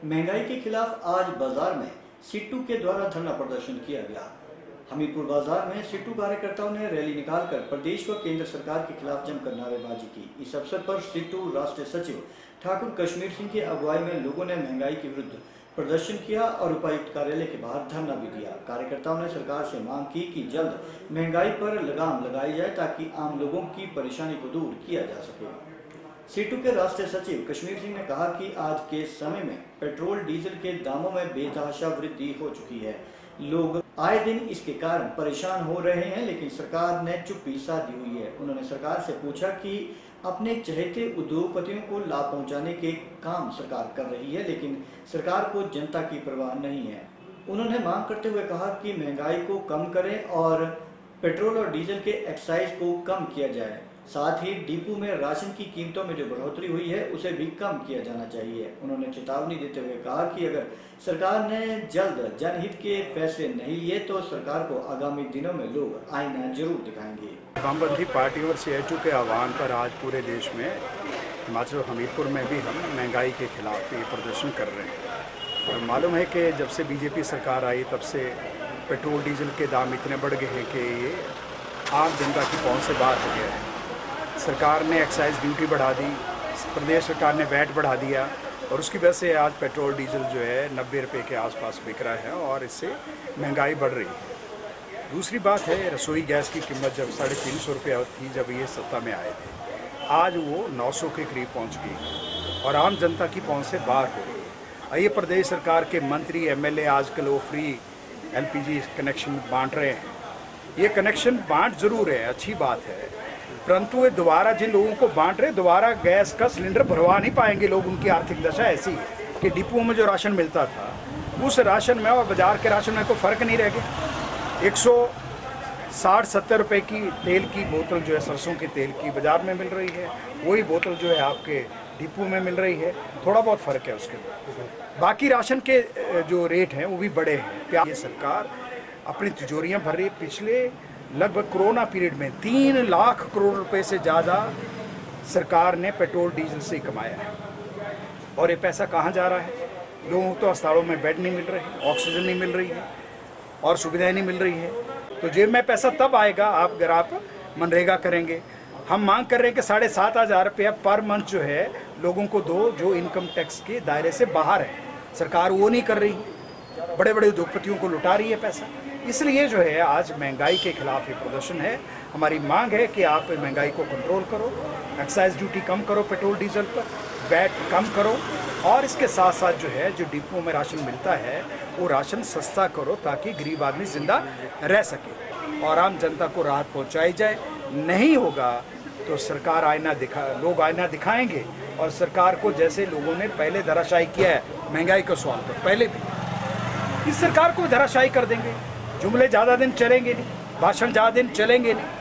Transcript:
महंगाई के खिलाफ आज बाजार में सिट्टू के द्वारा धरना प्रदर्शन किया गया। हमीरपुर बाजार में सिट्टू कार्यकर्ताओं ने रैली निकालकर प्रदेश व केंद्र सरकार के खिलाफ जमकर नारेबाजी की। इस अवसर पर सिट्टू राष्ट्रीय सचिव ठाकुर कश्मीर सिंह की अगुवाई में लोगों ने महंगाई के विरुद्ध प्रदर्शन किया और उपायुक्त कार्यालय के बाहर धरना भी दिया। कार्यकर्ताओं ने सरकार से मांग की कि जल्द महंगाई पर लगाम लगाई जाए ताकि आम लोगों की परेशानी को दूर किया जा सके। सिट्टू के राष्ट्रीय सचिव कश्मीर सिंह ने कहा कि आज के समय में पेट्रोल डीजल के दामों में बेतहाशा वृद्धि हो चुकी है। लोग आए दिन इसके कारण परेशान हो रहे हैं, लेकिन सरकार ने चुप्पी साधी हुई है। उन्होंने सरकार से पूछा कि अपने चहेते उद्योगपतियों को लाभ पहुंचाने के काम सरकार कर रही है, लेकिन सरकार को जनता की परवाह नहीं है। उन्होंने मांग करते हुए कहा कि महंगाई को कम करें और पेट्रोल और डीजल के एक्साइज को कम किया जाए। साथ ही डिपो में राशन की कीमतों में जो बढ़ोतरी हुई है उसे भी कम किया जाना चाहिए। उन्होंने चेतावनी देते हुए कहा कि अगर सरकार ने जल्द जनहित के फैसले नहीं लिए तो सरकार को आगामी दिनों में लोग आईना जरूर दिखाएंगे। वामपंथी पार्टियों और सीएचयू के आह्वान पर आज पूरे देश में हिमाचल हमीरपुर में भी हम महंगाई के खिलाफ ये प्रदर्शन कर रहे हैं। और मालूम है कि जब से बीजेपी सरकार आई तब से पेट्रोल डीजल के दाम इतने बढ़ गए हैं कि ये आम जनता की पहुंच से बाहर हो गया है। सरकार ने एक्साइज ड्यूटी बढ़ा दी, प्रदेश सरकार ने वैट बढ़ा दिया और उसकी वजह से आज पेट्रोल डीजल जो है 90 रुपये के आसपास बिक रहा है और इससे महंगाई बढ़ रही है। दूसरी बात है, रसोई गैस की कीमत जब 350 रुपये थी जब ये सत्ता में आए थे, आज वो 900 के करीब पहुंच गई और आम जनता की पहुंच से बाहर हो गई। ये प्रदेश सरकार के मंत्री एमएलए आजकल वो फ्री एलपीजी कनेक्शन बांट रहे हैं। ये कनेक्शन बांट ज़रूर है, अच्छी बात है, परंतु ये दोबारा जिन लोगों को बांट रहे दोबारा गैस का सिलेंडर भरवा नहीं पाएंगे लोग। उनकी आर्थिक दशा ऐसी है कि डिपो में जो राशन मिलता था उस राशन में और बाजार के राशन में कोई फ़र्क नहीं रह गया। 160-70 रुपये की तेल की बोतल जो है सरसों के तेल की बाज़ार में मिल रही है, वही बोतल जो है आपके डिपो में मिल रही है। थोड़ा बहुत फ़र्क है उसके बाद। बाकी राशन के जो रेट हैं वो भी बड़े हैं। ये सरकार अपनी तिजोरियाँ भर रही है। पिछले लगभग कोरोना पीरियड में 3 लाख करोड़ रुपए से ज़्यादा सरकार ने पेट्रोल डीजल से कमाया है। और ये पैसा कहाँ जा रहा है? लोगों को तो अस्पतालों में बेड नहीं मिल रहे, ऑक्सीजन नहीं मिल रही है और सुविधाएं नहीं मिल रही है। तो जेब में पैसा तब आएगा अगर आप मनरेगा करेंगे। हम मांग कर रहे हैं कि 7,500 रुपया पर मंथ जो है लोगों को दो जो इनकम टैक्स के दायरे से बाहर है। सरकार वो नहीं कर रही, बड़े बड़े उद्योगपतियों को लुटा रही है पैसा। इसलिए जो है आज महंगाई के खिलाफ ये प्रदर्शन है। हमारी मांग है कि आप महंगाई को कंट्रोल करो, एक्साइज ड्यूटी कम करो पेट्रोल डीजल पर, वैट कम करो और इसके साथ साथ जो है जो डिपो में राशन मिलता है वो राशन सस्ता करो ताकि गरीब आदमी जिंदा रह सके और आम जनता को राहत पहुंचाई जाए। नहीं होगा तो सरकार लोग आईना दिखाएंगे और सरकार को जैसे लोगों ने पहले धराशायी किया है महंगाई के सवाल पर, पहले भी इस सरकार को धराशायी कर देंगे। जुमले ज़्यादा दिन चलेंगे नहीं, भाषण ज़्यादा दिन चलेंगे नहीं।